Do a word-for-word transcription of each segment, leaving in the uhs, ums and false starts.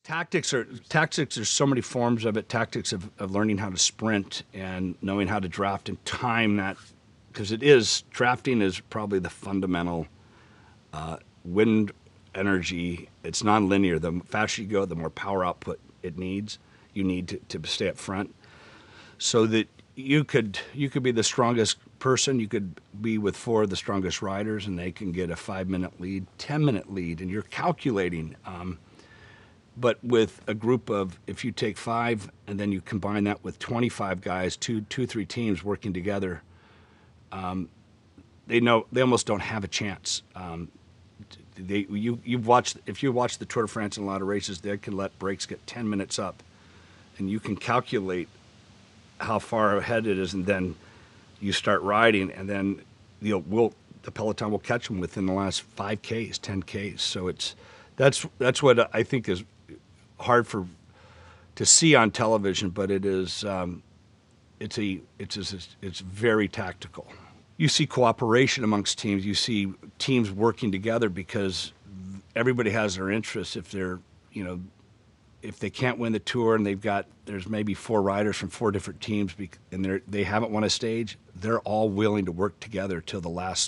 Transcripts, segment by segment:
Tactics are tactics. There's so many forms of it. Tactics of, of learning how to sprint and knowing how to draft and time that, because it is drafting is probably the fundamental uh, wind energy. It's nonlinear. The faster you go, the more power output it needs. You need to, to stay up front, so that you could you could be the strongest person. You could be with four of the strongest riders, and they can get a five minute lead, ten minute lead, and you're calculating. Um, But with a group of, if you take five and then you combine that with twenty-five guys, two, two, three teams working together, um, they know they almost don't have a chance. Um, they, you, you've watched, if you watch the Tour de France in a lot of races, they can let breaks get ten minutes up, and you can calculate how far ahead it is, and then you start riding, and then you know, we'll, the peloton will catch them within the last five Ks, ten Ks. So it's that's that's what I think is hard for to see on television, but it is um, it's a it's a, it's very tactical. You see cooperation amongst teams. You see teams working together because everybody has their interests. If they're you know if they can't win the Tour and they've got there's maybe four riders from four different teams and they they haven't won a stage, they're all willing to work together till the last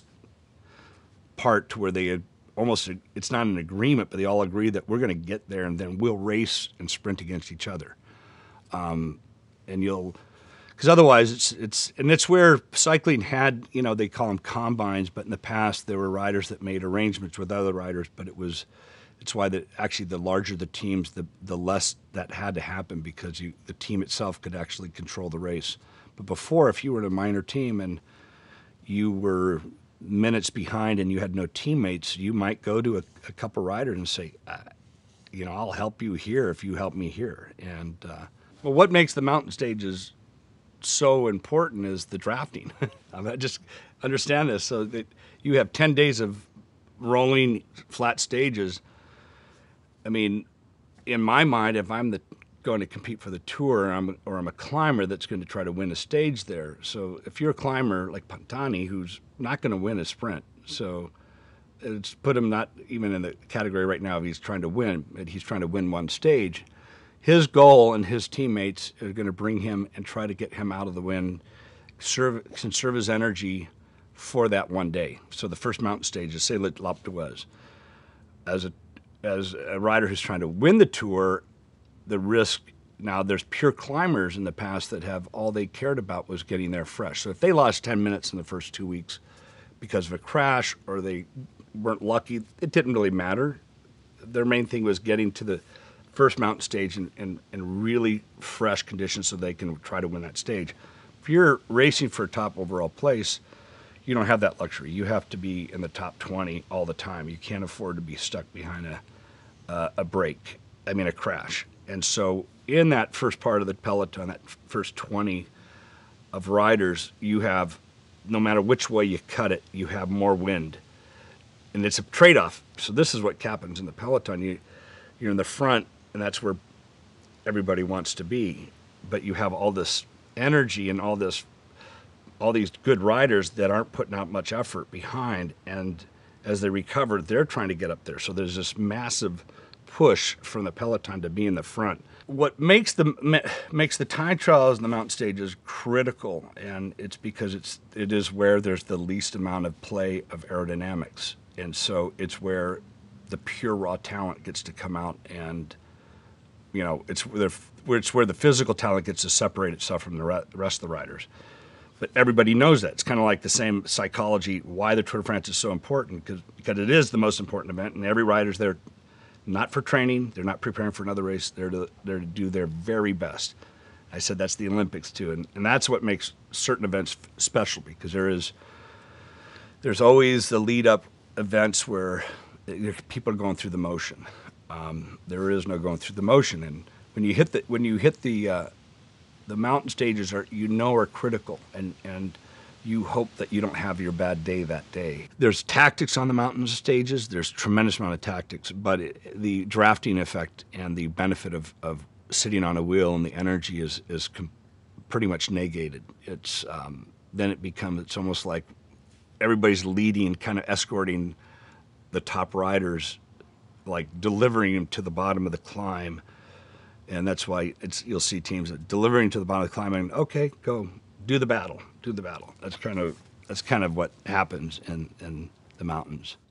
part to where they almost, it's not an agreement, but they all agree that we're going to get there, and then we'll race and sprint against each other. Um, and you'll, because otherwise it's, it's, and it's where cycling had, you know, they call them combines, but in the past there were riders that made arrangements with other riders, but it was, it's why that actually the larger the teams, the, the less that had to happen, because you, the team itself could actually control the race. But before, if you were in a minor team and you were minutes behind and you had no teammates, you might go to a, a couple riders and say, uh, you know, I'll help you here if you help me here. And uh, well, what makes the mountain stages so important is the drafting. I mean, just understand this, so that you have ten days of rolling flat stages. I mean, in my mind, if I'm the going to compete for the Tour, or I'm, or I'm a climber that's going to try to win a stage there. So if you're a climber like Pantani, who's not going to win a sprint, so it's put him not even in the category right now of he's trying to win, but he's trying to win one stage. His goal and his teammates are going to bring him and try to get him out of the wind, serve, conserve his energy for that one day. So the first mountain stage is, say, L'Alpe d'Huez. As a, as a rider who's trying to win the Tour, the risk, now there's pure climbers in the past that have all they cared about was getting there fresh. So if they lost ten minutes in the first two weeks because of a crash or they weren't lucky, it didn't really matter. Their main thing was getting to the first mountain stage in, in, in really fresh conditions so they can try to win that stage. If you're racing for a top overall place, you don't have that luxury. You have to be in the top twenty all the time. You can't afford to be stuck behind a, uh, a break, I mean a crash. And so in that first part of the peloton, that first twenty of riders, you have, no matter which way you cut it, you have more wind. And it's a trade-off. So this is what happens in the peloton. You, you're in the front, and that's where everybody wants to be. But you have all this energy and all this, all these good riders that aren't putting out much effort behind. And as they recover, they're trying to get up there. So there's this massive push from the peloton to be in the front. What makes the makes the time trials and the mountain stages critical, and it's because it's it is where there's the least amount of play of aerodynamics, and so it's where the pure raw talent gets to come out, and you know it's where it's where the physical talent gets to separate itself from the rest of the riders. But everybody knows that. It's kind of like the same psychology why the Tour de France is so important, because because it is the most important event, and every rider's there. Not for training, they're not preparing for another race, they're to, they're to do their very best. I said that's the Olympics too, and, and that's what makes certain events special, because there is, there's always the lead up events where people are going through the motion. Um, there is no going through the motion, and when you hit the, when you hit the, uh, the mountain stages are, you know, are critical, and, and you hope that you don't have your bad day that day. There's tactics on the mountain stages. There's a tremendous amount of tactics, but it, the drafting effect and the benefit of, of sitting on a wheel and the energy is, is com pretty much negated. It's, um, then it becomes, it's almost like everybody's leading, kind of escorting the top riders like delivering him to the bottom of the climb. And that's why it's you'll see teams that delivering to the bottom of the climb and okay, go do the battle, do the battle. That's kind of that's kind of what happens in, in the mountains.